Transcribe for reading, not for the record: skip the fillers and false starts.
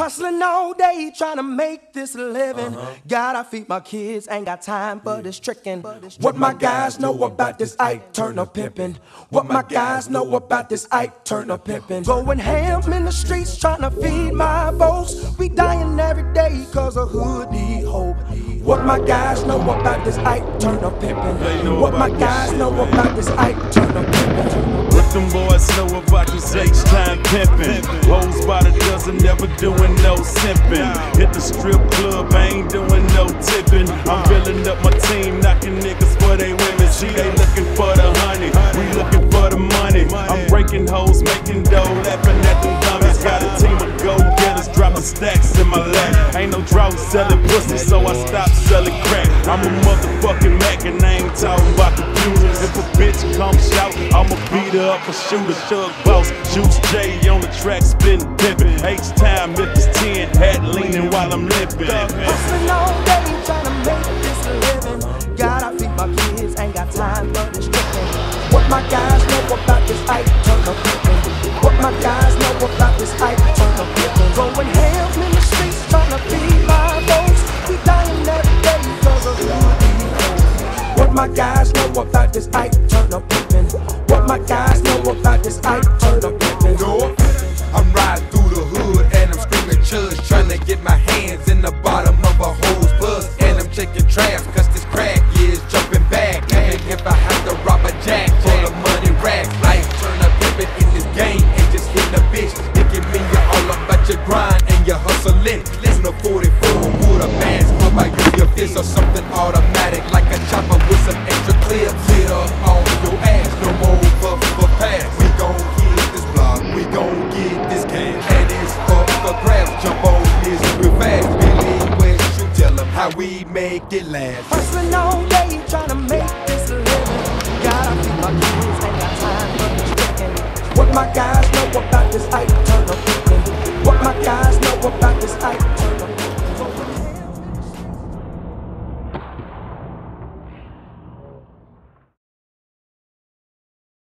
Hustling all day, trying to make this living. Gotta feed my kids, ain't got time for this tricking. What my guys know about this Ike Turner pimping? What my guys know about this Ike Turner pimping? Going ham in the streets, trying to feed my folks. We dying every day cause a hood need hope. What my guys know about this Ike Turner pimping? What my guys know about this Ike Turner pimping? What them boys know about this H-time pimpin'? Hoes by the dozen, never doing no simping. Hit the strip club, I ain't doing no tipping. I'm building up my team, knocking niggas for they women. See, they looking for the honey, we looking for the money. I'm breaking hoes, making dough, laughing at them dummies. Got a team of go-getters, dropping stacks in my lap. Ain't no drought selling pussy, so I stopped selling crack. I'm a motherfucking Mac and I ain't talking about computers. If a bitch come shout, I'ma beat her up a shooter. Thug boss shoots J on the track, spittin' pimpin'. H-time if it's 10, hat leaning while I'm limpin'. Hustling all day, trying to make this living. Gotta feed my kids, ain't got time for this tricking. What my guys know about this Ike Turner pimpin'? What my guys know about this Ike Turner pimpin'? Going ham in the streets, trying to feed my folks. We dying every day cause of who. What my guys know about this Ike Turner pimpin'? What my guys know about this Ike Turner pimpin'? I'm riding through the hood and I'm screaming chudge, trying to get my hands in the bottom of a hoe's bus. And I'm checking traps cause this crack is jumping back. And if I have to rob a jack for the money rack, Ike Turner pimpin' in this game and just hitting a bitch. Thinking me you're all about your grind and your hustling. Listen to 44 with a mask, or I use your fist or something automatic like a chopper with some extra clips. Hit up on your ass, no more for pass. We gon' hit this block, we gon' get this cash. And it's up for grabs, jump on this real fast. Billy West, you tell them how we make it last. Hustling all day, trying to make this living. Gotta feed my kids, ain't got time for this tricking. What my guys know about this Ike Turner pimpin'? What my guys know about this Ike Turner?